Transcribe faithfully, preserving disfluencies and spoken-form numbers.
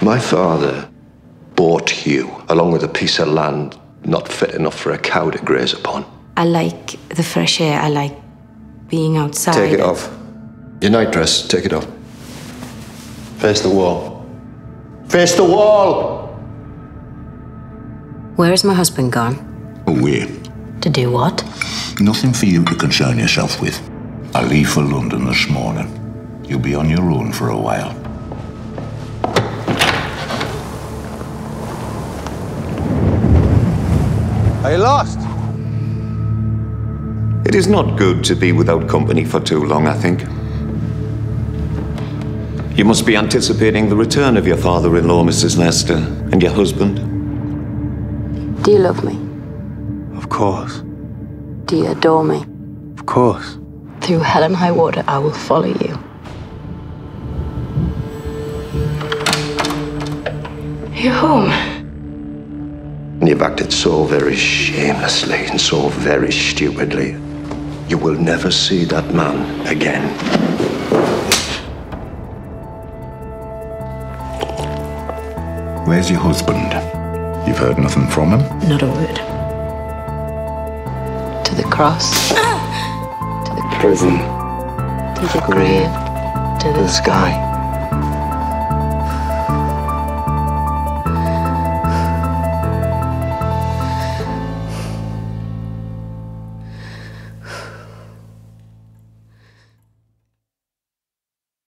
My father bought you, along with a piece of land not fit enough for a cow to graze upon. I like the fresh air. I like being outside. Take it off. Your nightdress, take it off. Face the wall. Face the wall! Where is my husband gone? Away. To do what? Nothing for you to concern yourself with. I leave for London this morning. You'll be on your own for a while. Are you lost? It is not good to be without company for too long, I think. You must be anticipating the return of your father-in-law, Missus Lester, and your husband. Do you love me? Of course. Do you adore me? Of course. Through hell and high water, I will follow you. You're home. And you've acted so very shamelessly and so very stupidly. You will never see that man again. Where's your husband? You've heard nothing from him? Not a word. To the cross. To the Prison. To the grave. To the The sky.